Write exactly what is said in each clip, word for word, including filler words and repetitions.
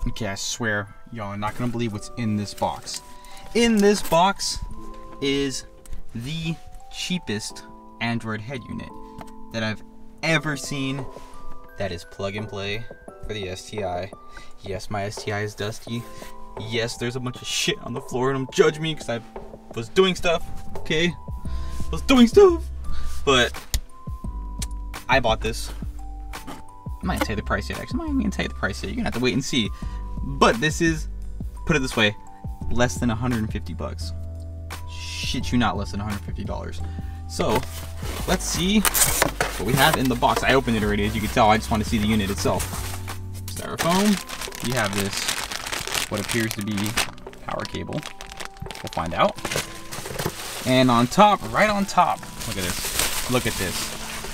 Okay, I swear, y'all are not gonna believe what's in this box. In this box is the cheapest Android head unit that I've ever seen that is plug and play for the S T I. Yes, my S T I is dusty. Yes, there's a bunch of shit on the floor and don't judge me because I was doing stuff, okay? I was doing stuff. But I bought this. I'm not gonna tell you the price yet, actually. I'm not even gonna tell you the price yet. You're gonna have to wait and see. But this is, put it this way, less than one hundred fifty bucks. Shit you not, less than one hundred fifty dollars. So, let's see what we have in the box. I opened it already, as you can tell. I just want to see the unit itself. Styrofoam. You have this, what appears to be power cable. We'll find out. And on top, right on top, look at this. Look at this.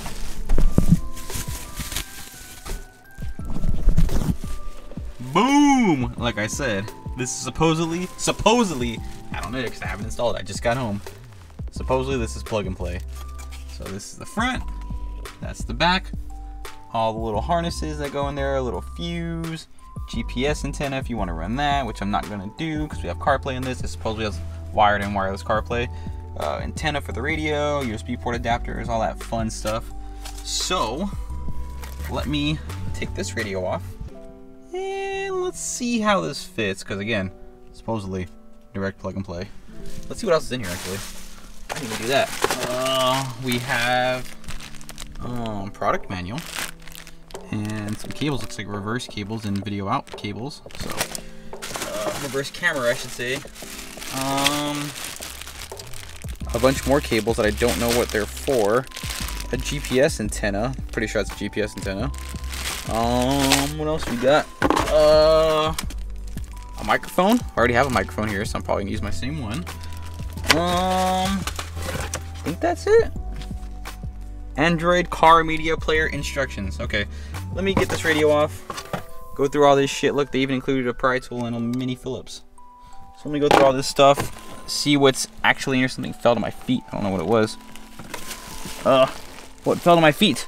Boom! Like I said, this is supposedly, supposedly, I don't know because I haven't installed it. I just got home. Supposedly this is plug and play. So this is the front, that's the back. All the little harnesses that go in there, a little fuse, G P S antenna if you want to run that, which I'm not gonna do because we have CarPlay in this. It supposedly has wired and wireless CarPlay. Uh, antenna for the radio, U S B port adapters, all that fun stuff. So let me take this radio off and let's see how this fits, because again, supposedly direct plug and play. Let's see what else is in here actually. I didn't even do that. Uh, we have um, product manual and some cables. Looks like reverse cables and video out cables. So uh, reverse camera, I should say. Um, a bunch more cables that I don't know what they're for. A G P S antenna. Pretty sure it's a G P S antenna. Um, what else we got? Uh, a microphone. I already have a microphone here, so I'm probably gonna use my same one. Um, I think that's it. Android car media player instructions. Okay, let me get this radio off. Go through all this shit. Look, they even included a pry tool and a mini Phillips. So let me go through all this stuff, see what's actually in here. Something fell to my feet. I don't know what it was. Uh, what fell to my feet?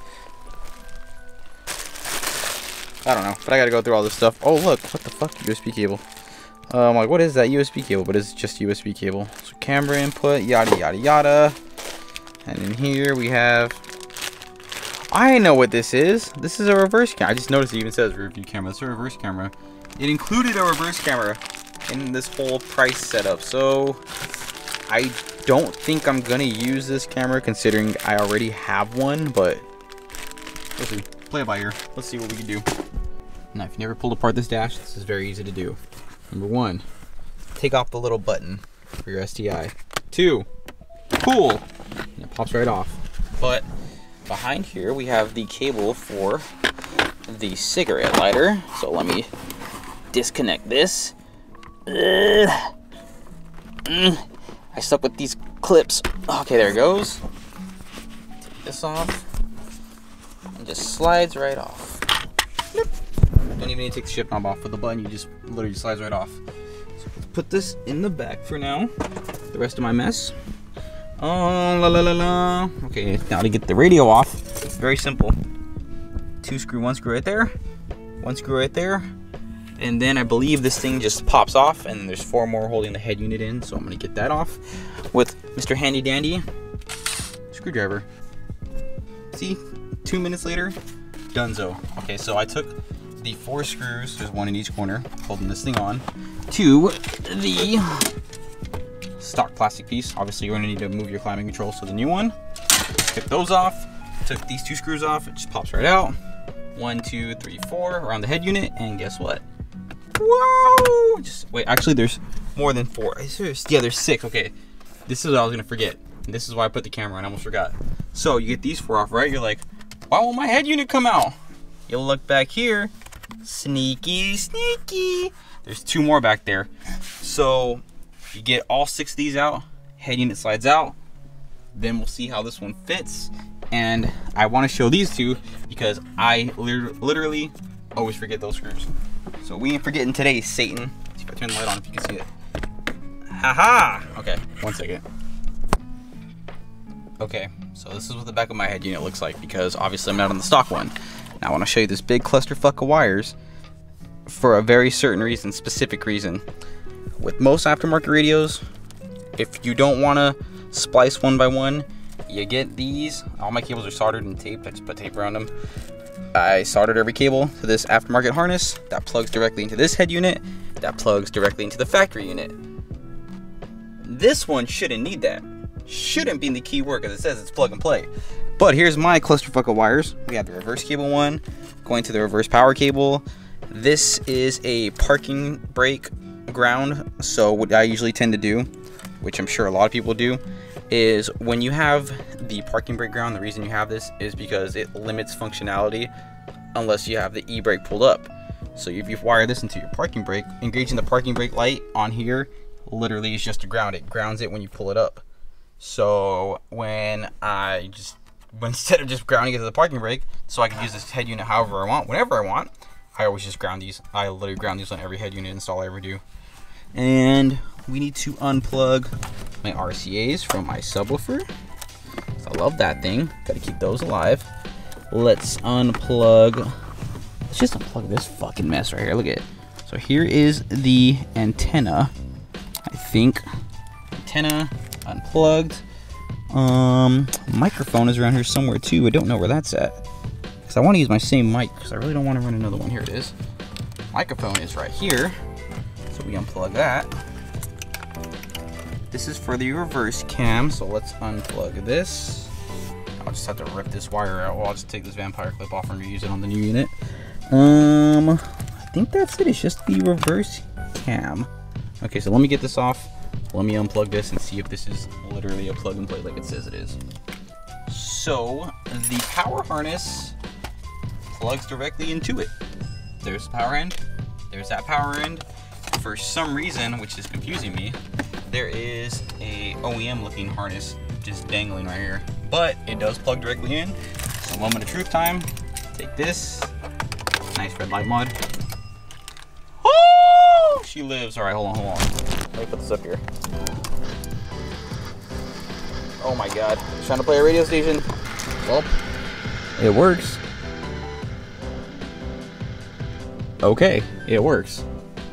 I don't know, but I gotta go through all this stuff. Oh look, what the fuck, U S B cable. Uh, I'm like, what is that U S B cable? But it's just U S B cable. So camera input, yada yada yada. And in here we have, I know what this is. This is a reverse camera. I just noticed it even says review camera. It's a reverse camera. It included a reverse camera in this whole price setup. So I don't think I'm gonna use this camera considering I already have one, but we'll see. Play it by ear. Let's see what we can do. Now, if you never pulled apart this dash, this is very easy to do. Number one, take off the little button for your S T I. Two, pull, and it pops right off. But behind here, we have the cable for the cigarette lighter. So let me disconnect this. Ugh. Mm. I stuck with these clips. Okay, there it goes. Take this off. And just slides right off. Don't even need to take the ship knob off with the button, you just literally slides right off. So let's put this in the back for now. The rest of my mess. Oh la la la la. Okay, now to get the radio off, it's very simple. Two screw, one screw right there, one screw right there, and then I believe this thing just pops off, and there's four more holding the head unit in, so I'm gonna get that off with Mister Handy Dandy screwdriver. See? Two minutes later, donezo. Okay, so I took the four screws, there's one in each corner, holding this thing on, to the stock plastic piece. Obviously, you're gonna need to move your climbing control, so the new one. Took those off, took these two screws off, it just pops right out. One, two, three, four, around the head unit, and guess what? Whoa! Just, wait, actually there's more than four. Yeah, there's six, okay. This is what I was gonna forget. And this is why I put the camera on, I almost forgot. So, you get these four off, right? You're like, why won't my head unit come out? You'll look back here. Sneaky, sneaky. There's two more back there. So you get all six of these out, head unit slides out. Then we'll see how this one fits. And I want to show these two because I literally always forget those screws. So we ain't forgetting today, Satan. Let's see if I turn the light on if you can see it. Haha! Okay, one second. Okay, so this is what the back of my head unit looks like because obviously I'm not on the stock one. Now I want to show you this big clusterfuck of wires for a very certain reason, specific reason. With most aftermarket radios, if you don't want to splice one by one, you get these. All my cables are soldered and taped. I just put tape around them. I soldered every cable to this aftermarket harness that plugs directly into this head unit, that plugs directly into the factory unit. This one shouldn't need that. Shouldn't be in the keyword because it says it's plug and play. But here's my clusterfuck of wires. We have the reverse cable one going to the reverse power cable. This is a parking brake ground. So what I usually tend to do, which I'm sure a lot of people do, is when you have the parking brake ground, the reason you have this is because it limits functionality unless you have the e-brake pulled up. So if you wire this into your parking brake, engaging the parking brake light on here literally is just to ground it. Grounds it when you pull it up. So when I just, instead of just grounding it to the parking brake, so I can use this head unit however I want, whenever I want, I always just ground these. I literally ground these on every head unit install I ever do. And we need to unplug my R C As from my subwoofer. I love that thing. Gotta keep those alive. Let's unplug. Let's just unplug this fucking mess right here. Look at it. So here is the antenna. I think antenna unplugged. Um, microphone is around here somewhere too. I don't know where that's at because I want to use my same mic because I really don't want to run another one. Here it is. Microphone is right here. So we unplug that. This is for the reverse cam, so let's unplug this. I'll just have to rip this wire out. Well, I'll just take this vampire clip off and reuse it on the new unit. Um, I think that's it. It's just the reverse cam. Okay, so let me get this off. Let me unplug this and see if this is literally a plug and play like it says it is. So the power harness plugs directly into it. There's the power end. There's that power end. For some reason, which is confusing me, there is a O E M looking harness just dangling right here, but it does plug directly in. So moment of truth time. Take this nice red light mod. Oh, she lives. All right, hold on, hold on. Let me put this up here. Oh my god, I'm trying to play a radio station. Well, it works. Okay, it works.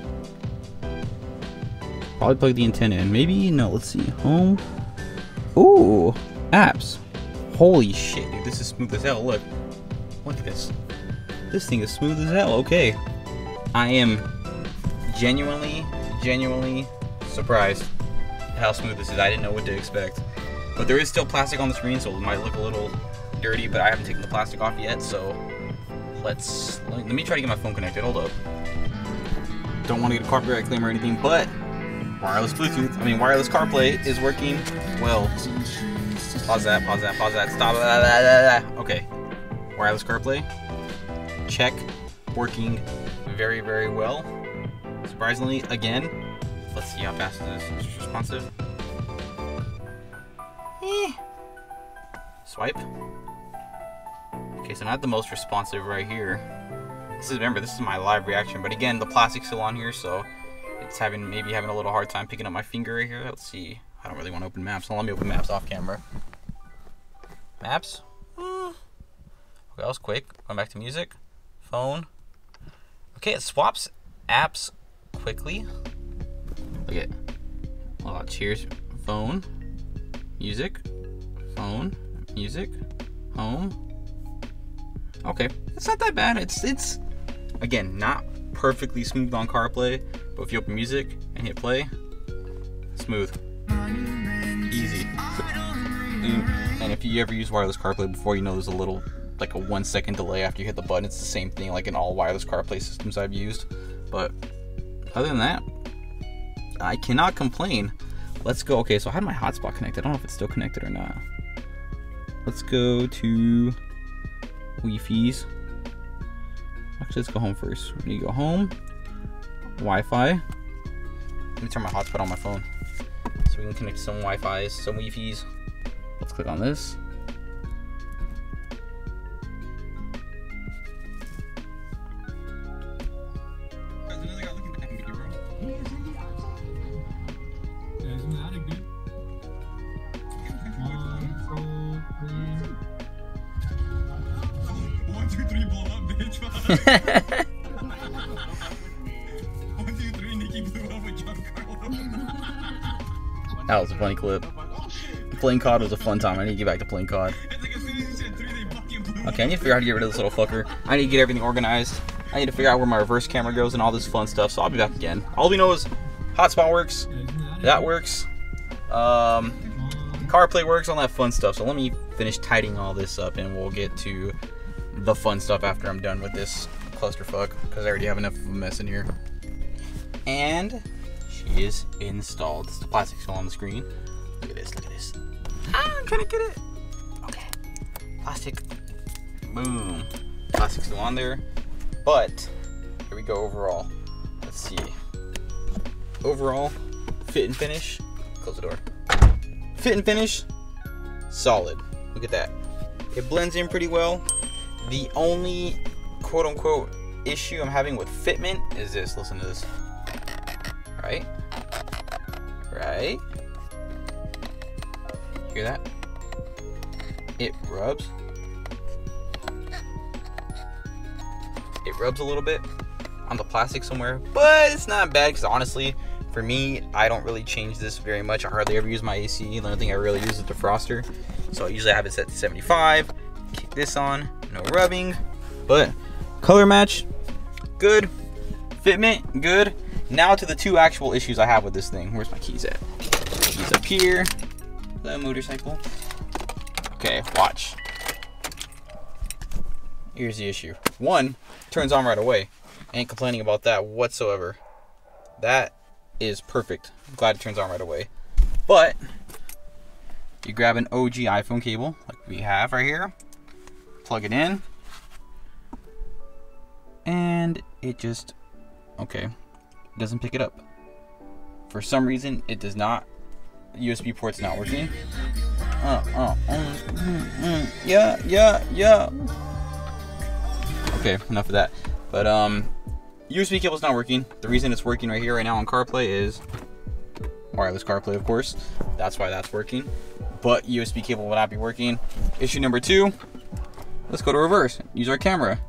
Probably plug the antenna in. Maybe, no, let's see. Home. Ooh, apps. Holy shit, dude, this is smooth as hell. Look. Look at this. This thing is smooth as hell. Okay. I am genuinely, genuinely surprised at how smooth this is. I didn't know what to expect. But there is still plastic on the screen, so it might look a little dirty, but I haven't taken the plastic off yet, so let's, let me try to get my phone connected. Hold up. Don't want to get a copyright claim or anything, but wireless Bluetooth, I mean wireless CarPlay is working well. Pause that, pause that, pause that, stop. Blah, blah, blah, blah. Okay, wireless CarPlay, check, working very, very well. Surprisingly, again, let's see how fast it is. It's responsive. Eh. Swipe. Okay, so not the most responsive right here. This is, remember, this is my live reaction, but again, the plastic's still on here, so it's having, maybe having a little hard time picking up my finger right here. Let's see. I don't really want to open maps, so let me open maps off camera. Maps? Mm. Okay, that was quick. Going back to music. Phone. Okay, it swaps apps quickly. Look at it. Oh, cheers. Phone. Music. Phone. Music. Home. Okay, it's not that bad. It's, it's again, not perfectly smooth on CarPlay, but if you open music and hit play, smooth, easy. And if you ever use wireless CarPlay before, you know there's a little, like a one second delay after you hit the button. It's the same thing like in all wireless CarPlay systems I've used. But other than that, I cannot complain. Let's go. Okay, so I had my hotspot connected. I don't know if it's still connected or not. Let's go to Wi-Fi's. Actually, let's go home first. We need to go home. Wi-Fi. Let me turn my hotspot on my phone so we can connect some Wi-Fi's, some Wi-Fi's. Let's click on this. That was a funny clip. Playing C O D was a fun time. I need to get back to playing C O D. Okay, I need to figure out how to get rid of this little fucker. I need to get everything organized. I need to figure out where my reverse camera goes and all this fun stuff, so I'll be back again. All we know is hotspot works, that works, um, CarPlay works, all that fun stuff. So let me finish tidying all this up and we'll get to the fun stuff after I'm done with this clusterfuck, because I already have enough of a mess in here. And she is installed. It's the plastic still on the screen. Look at this, look at this. Ah, I'm trying to get it. Okay. Plastic. Boom. Plastic still on there. But, here we go overall. Let's see. Overall, fit and finish. Close the door. Fit and finish, solid. Look at that. It blends in pretty well. The only quote unquote issue I'm having with fitment is this. Listen to this. Right? Right? Hear that? It rubs. It rubs a little bit on the plastic somewhere, but it's not bad because honestly, for me, I don't really change this very much. I hardly ever use my A C. The only thing I really use is the defroster. So I usually have it set to seventy-five. Kick this on, no rubbing. But color match, good. Fitment, good. Now to the two actual issues I have with this thing. Where's my keys at? Keys up here. The motorcycle. Okay, watch. Here's the issue. One, turns on right away. Ain't complaining about that whatsoever. That is perfect. I'm glad it turns on right away. But you grab an O G iPhone cable like we have right here, plug it in, and it just, okay, doesn't pick it up. For some reason, it does not. U S B port's not working. Uh, uh, mm, mm, mm, yeah, yeah, yeah. Okay, enough of that. But um, U S B cable's not working. The reason it's working right here right now on CarPlay is wireless CarPlay, of course. That's why that's working. But U S B cable will not be working. Issue number two. Let's go to reverse. Use our camera.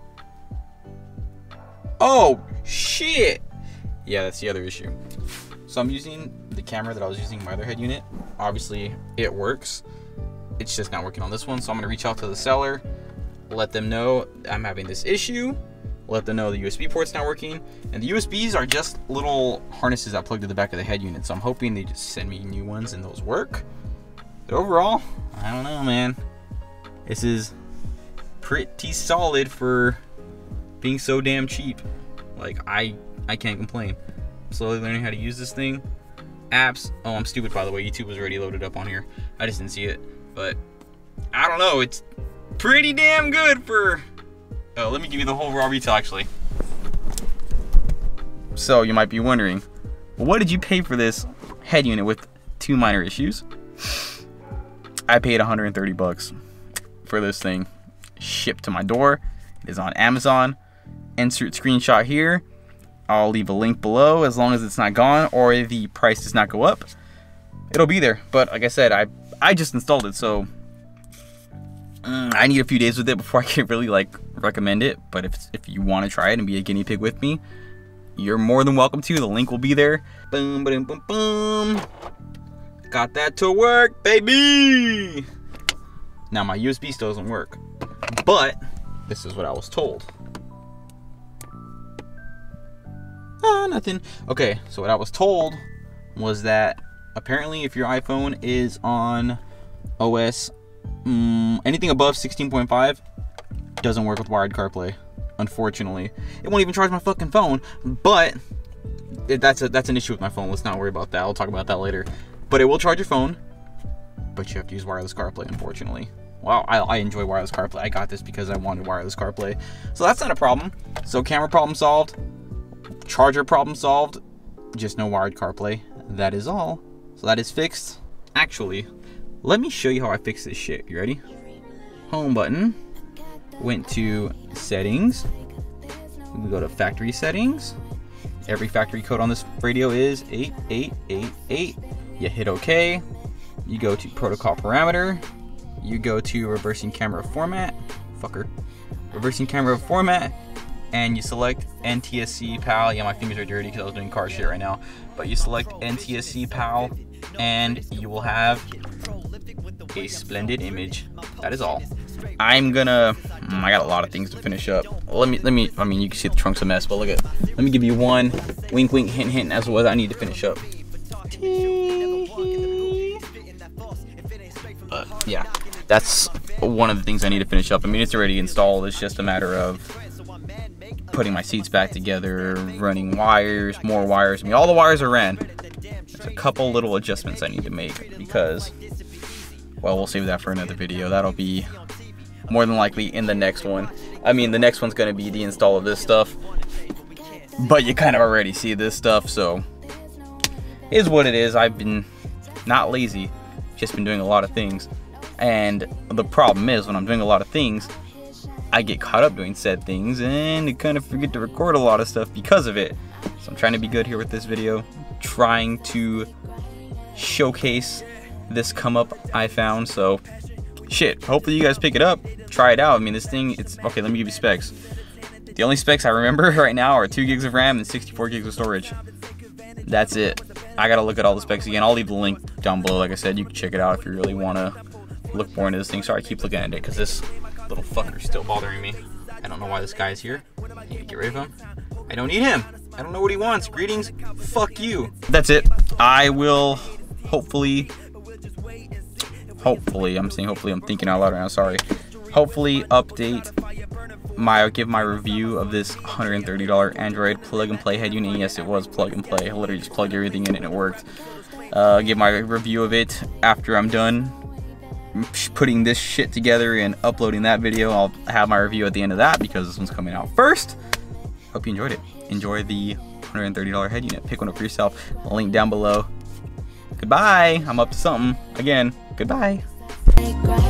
Oh shit! Yeah, that's the other issue. So I'm using the camera that I was using in my other head unit. Obviously, it works. It's just not working on this one. So I'm gonna reach out to the seller, let them know I'm having this issue. Let them know the U S B port's not working. And the U S Bs are just little harnesses that plug to the back of the head unit. So I'm hoping they just send me new ones and those work. But overall, I don't know, man. This is pretty solid for being so damn cheap. Like, I, I can't complain. I'm slowly learning how to use this thing. Apps. Oh, I'm stupid, by the way. YouTube was already loaded up on here. I just didn't see it. But I don't know. It's pretty damn good for... Oh, let me give you the whole raw retail, actually. So you might be wondering, well, what did you pay for this head unit with two minor issues? I paid one hundred thirty bucks for this thing, shipped to my door. It is on Amazon. Insert screenshot here. I'll leave a link below as long as it's not gone or the price does not go up. It'll be there. But like I said, I I just installed it, so mm, I need a few days with it before I can really like recommend it. But if if you want to try it and be a guinea pig with me, you're more than welcome to. The link will be there. Boom, boom, boom, boom. Got that to work, baby. Now my U S B still doesn't work, but this is what I was told. Ah, nothing. Okay, so what I was told was that apparently if your iPhone is on O S um, anything above sixteen point five doesn't work with wired CarPlay. Unfortunately, it won't even charge my fucking phone. But it, that's a that's an issue with my phone. Let's not worry about that. I'll talk about that later. But it will charge your phone. But you have to use wireless CarPlay, unfortunately. Wow, I, I enjoy wireless CarPlay. I got this because I wanted wireless CarPlay, so that's not a problem. So camera problem solved. Charger problem solved. Just no wired CarPlay. That is all. So that is fixed. Actually, let me show you how I fix this shit. You ready? Home button. Went to settings. We go to factory settings. Every factory code on this radio is eight eight eight eight. You hit OK. You go to protocol parameter. You go to reversing camera format. Fucker. Reversing camera format. and you select N T S C PAL. Yeah, my fingers are dirty because I was doing car shit right now. But you select N T S C PAL, and you will have a splendid image. That is all. I'm gonna. I got a lot of things to finish up. Let me. Let me. I mean, you can see the trunk's a mess, but look at. Let me give you one wink, wink, hint, hint as to what I need to finish up. But yeah, that's one of the things I need to finish up. I mean, it's already installed. It's just a matter of putting my seats back together, running wires, more wires. I mean, all the wires are ran. There's a couple little adjustments I need to make because, well, we'll save that for another video. That'll be more than likely in the next one. I mean, the next one's going to be the install of this stuff, but you kind of already see this stuff, so it is what it is. I've been not lazy, just been doing a lot of things, and the problem is when I'm doing a lot of things, I get caught up doing said things and I kind of forget to record a lot of stuff because of it. So I'm trying to be good here with this video, trying to showcase this come up I found. So shit, hopefully you guys pick it up, try it out. I mean, this thing, it's okay. Let me give you specs. The only specs I remember right now are two gigs of RAM and sixty-four gigs of storage. That's it. I gotta look at all the specs again. I'll leave the link down below. Like I said, you can check it out if you really want to look more into this thing. Sorry, I keep looking at it because this little fucker's still bothering me. I don't know why this guy's here. I need to get rid of him. I don't need him. I don't know what he wants. Greetings. Fuck you. That's it. I will hopefully, hopefully, I'm saying hopefully, I'm thinking out loud right now, sorry. Hopefully update my, give my review of this one hundred thirty dollar Android plug and play head unit. Yes, it was plug and play. I literally just plugged everything in and it worked. Uh, give my review of it after I'm done putting this shit together and uploading that video. I'll have my review at the end of that because this one's coming out first. Hope you enjoyed it. Enjoy the one hundred thirty dollar head unit. Pick one up for yourself. Link down below. Goodbye. I'm up to something. Again, goodbye.